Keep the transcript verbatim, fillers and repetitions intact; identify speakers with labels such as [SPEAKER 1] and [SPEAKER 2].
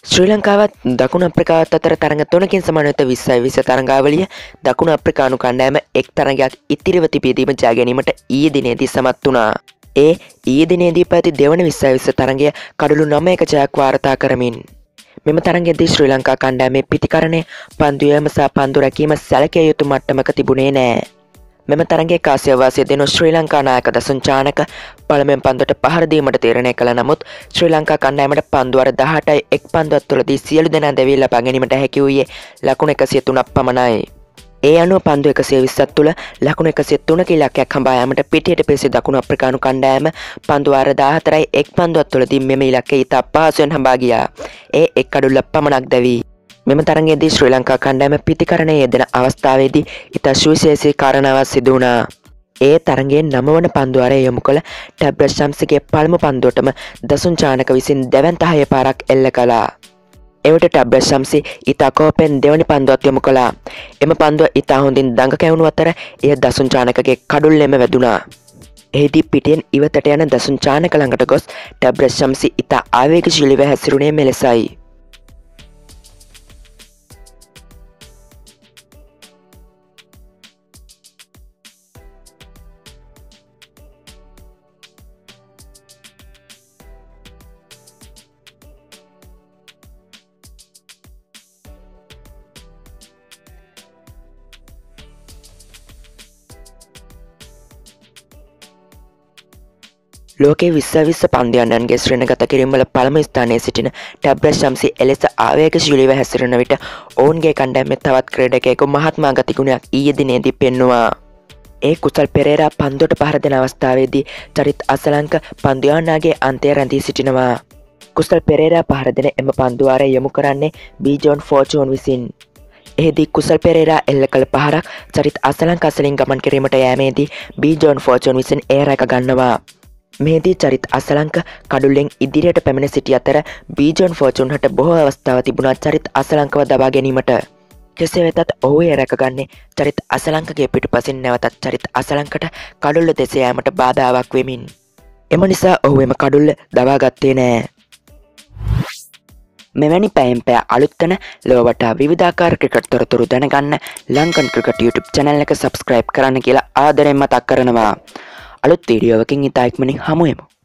[SPEAKER 1] ශ්‍රී ලංකාවත් දකුණු අප්‍රිකාවත් අතර තරඟ තුනකින් සමානව විස්සයි විස්ස තරඟාවලිය දකුණු අප්‍රිකානු කණ්ඩායම එක් තරඟයක් ඉතිරිව තිබීදීම ජය ගැනීමට ඊයේ දිනේදී සමත් වුණා. ඒ ඊයේ දිනේදී පැවති දෙවන විස්සයි විස්ස තරඟය කඩලු නවයක ජයක් වාර්තා කරමින් මෙම තරඟයේදී ශ්‍රී ලංකා කණ්ඩායමේ පිතිකරණය පන්දු යෑම සහ පන්දු රැකීම සැලකිය යුතු මට්ටමක තිබුණේ නෑ. මෙම තරඟයේ කාසියා වාසිය දෙනු ශ්‍රී ලංකා නායක දසුන් චානක පළමුවෙන් පන්දුවට පහර දීමට තීරණය කළ නමුත් ශ්‍රී ලංකා කණ්ඩායමට පන්දු වර දහඅටයි එක් පන්දුවක් තුළදී සියලු දෙනා දැවී ලබා ගැනීමට හැකි වූයේ ලකුණු එකසිය තුනක් පමණයි. ඒ අනුව පන්දු එකසිය විස්සක් තුළ ලකුණු එකසිය තුනක ඉලක්කයක් හඹා යාමට පිටියට පිවිසි දකුණු අප්‍රිකානු කණ්ඩායම පන්දු වර දහහතරයි එක් පන්දුවක් තුළදී මෙම ඉලක්කය ඉතා අපහසුවෙන් හඹා ගියා. ඒ එක් කඩුල්ලක් පමණක් දැවී මෙම තරඟයේදී ශ්‍රී ලංකා කණ්ඩායම පිතිකරණයේ යෙදෙන අවස්ථාවේදී ඉතා සුවිශේෂී කාරණාවක් සිදු වුණා. ඒ තරඟයේ නවවන පන්දුවාරය යොමු කළ ටැබ්‍රට් ශම්සිගේ පළමු පන්දුවටම දසුන් චානක විසින් දැවැන්ත හය පාරක් එල්ල කළා. එවිට ටැබ්‍රට් ශම්සි ඉතා කෝපෙන් දෙවනි පන්දුවත් යොමු කළා. එම පන්දුව ඉතා හොඳින් දඟ කැවුණු අතර එය දසුන් චානකගේ කඩුල්ලෙම වැදුනා. එහිදී පිටින් ඉවතට යන දසුන් චානක ළඟට ගොස් ටැබ්‍රට් ශම්සි ඉතා ආවේගශීලීව හැසිරුණේ මෙලෙසයි. ලෝකයේ විස්ස විස්ස පන්දියන්නන්ගේ ශ්‍රේණිගත කිරීම්වල පළමු ස්ථානයේ සිටින ටැබ්‍රට් ශම්සි එලෙස ආවේගශීලීව හැසිරෙන විට ඔවුන්ගේ කණ්ඩායමේ තවත් ක්‍රීඩකයෙකු මහත්මා ගතිගුණයක් ඊයේ දිනේදී පෙන්නුවා. ඒ කුසල් පෙරේරා පන්දුවට පහර දෙන අවස්ථාවේදී චරිත් අසලංක පන්දු යවන්නාගේ අන්තය රැඳී සිටිනවා. කුසල් පෙරේරා පහර දෙන එම පන්දුවාරය යොමු කරන්නේ බීජෝන් ෆෝචූන් විසින්. එහිදී කුසල් පෙරේරා එල්ල කළ පහරක් චරිත් අසලංක අසලින් ගමන් කිරීමට යෑමේදී බීජෝන් ෆෝචූන් විසින් එය රැක ගන්නවා. මෙහිදී චරිත් අසලංක කඩුල්ලෙන් ඉදිරියට පැමිණ සිටි අතර බීජෝන් ෆෝචූන් හට බොහෝ අවස්ථාව තිබුණා චරිත් අසලංකව දබා ගැනීමට. කෙසේ වෙතත් ඔහු එය රැකගන්නේ චරිත් අසලංකගේ පිටුපසින් නැවතත් චරිත් අසලංකට කඩුල්ල දෙස යාමට බාධාවක් වෙමින්. එම නිසා ඔහු එම කඩුල්ල දබා ගත්තේ නෑ. මෙවැනි පැයෙන් පැය අලුත් වන ලොව වටා විවිධාකාර ක්‍රිකට් තොරතුරු දැනගන්න ලංකන් ක්‍රිකට් YouTube channel එක subscribe කරන්න කියලා ආදරෙන් මතක් කරනවා. අලුත් වීඩියෝවකින් ඉතා ඉක්මනින් හමු වෙමු.